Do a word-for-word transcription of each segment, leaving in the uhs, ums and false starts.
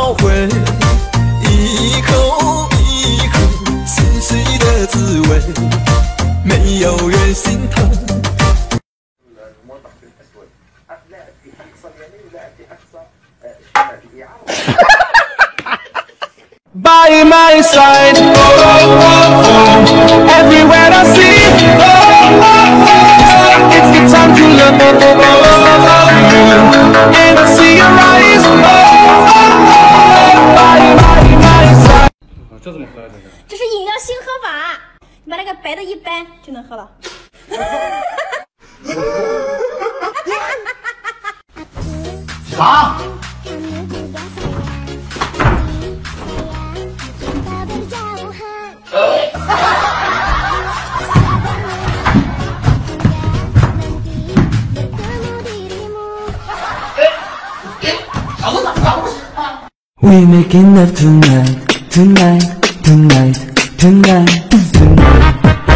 懊悔，一口一口心碎的滋味，没有人心疼。 By my side, oh, oh, oh, everywhere I see, oh, oh, oh, it's the time to love you, and I see your eyes, oh, oh, oh, by my, my side。这怎么喝呀？这是？ 这是饮料新喝法，你把那个白的一掰就能喝了。 啥？ We making love tonight, tonight, tonight, tonight, tonight.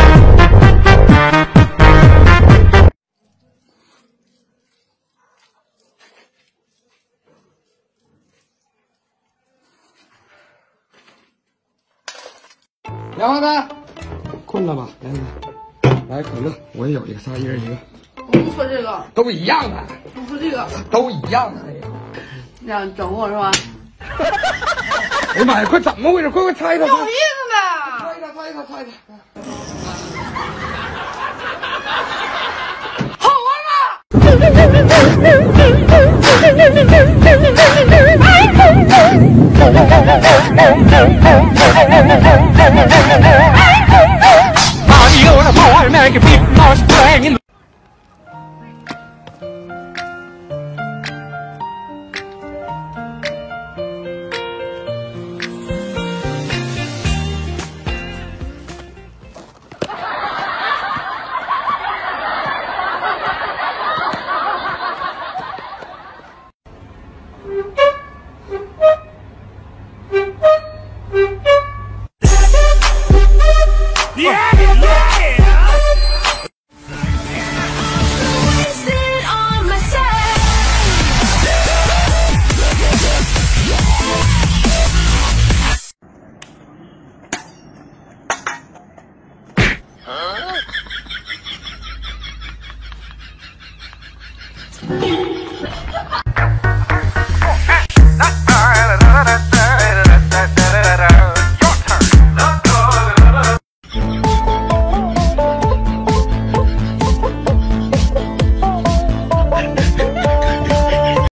两位们，困了吧？来来来，可乐，我也有一个，仨一人一个。 我不喝这个， 都一样的。 不喝这个， 都一样的。 这样整我是吧？ 哎呀妈呀，快怎么回事？快快猜猜！ 有意思呗！ 猜一猜，猜一猜，猜一猜。好玩吗？